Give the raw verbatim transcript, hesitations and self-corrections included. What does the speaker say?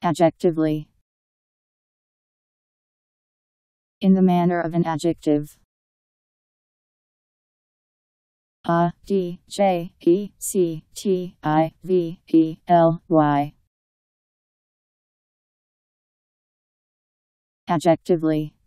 Adjectively. In the manner of an adjective. A D J E C T I V E L Y. Adjectively.